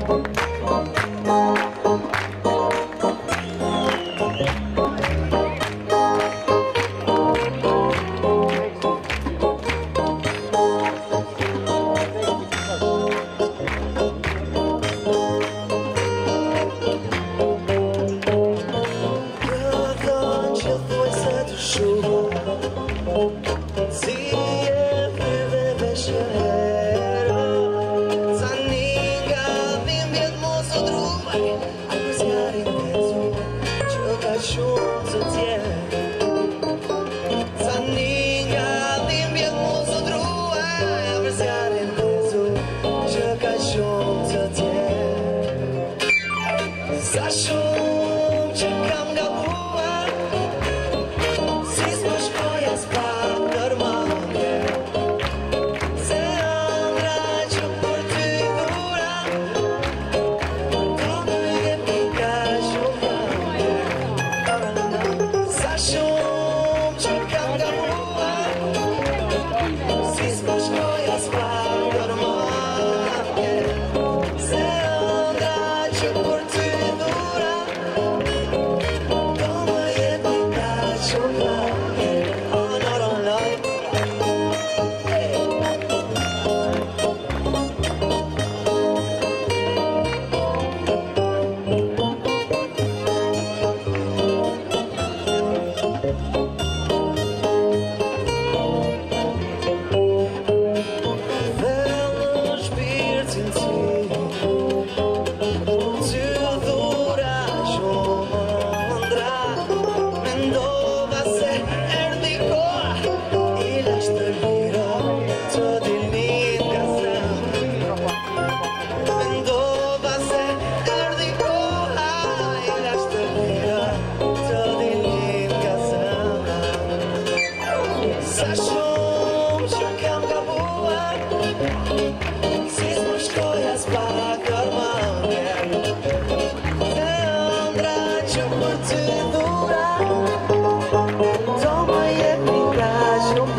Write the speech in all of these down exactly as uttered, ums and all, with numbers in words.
Si e fyve veshero Tani nga dhim vjet mos o druaj A për zjarin vezu Që ka shumë të tjerë Tani nga dhim vjet mos o druaj A për zjarin vezu Që ka shumë të tjerë Sa shumë që kam gabuar Si s'po shkoja s'pa Sa shumë që kam gabuar Si s'po shkoja s'pa kërmangje Se ëndra që për ty dhura Do më jepni ka shumë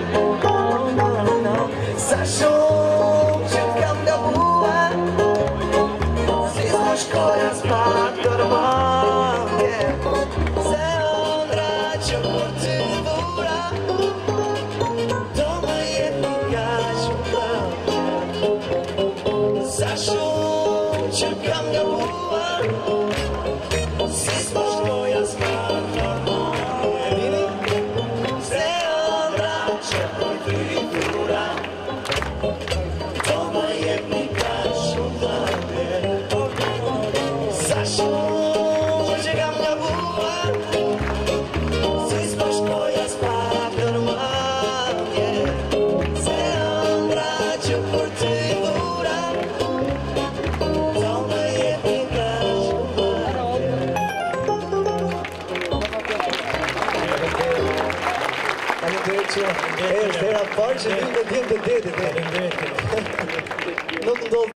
dëm Sa shumë që kam gabuar Si s'po shkoja s'pa kërmangje Se ëndra që për ty dhura Sa shumë që kam gabuar Si s'po shkoja s'pa kërmangje Se ëndra që për ty dhura Do më jepni ka shumë dëm Sa shumë që kam gabuar Si s'po shkoja s'pa kërmangje Se ëndra që për ty dhura E është hera parë që një të djemë të detit. Nuk ndodhë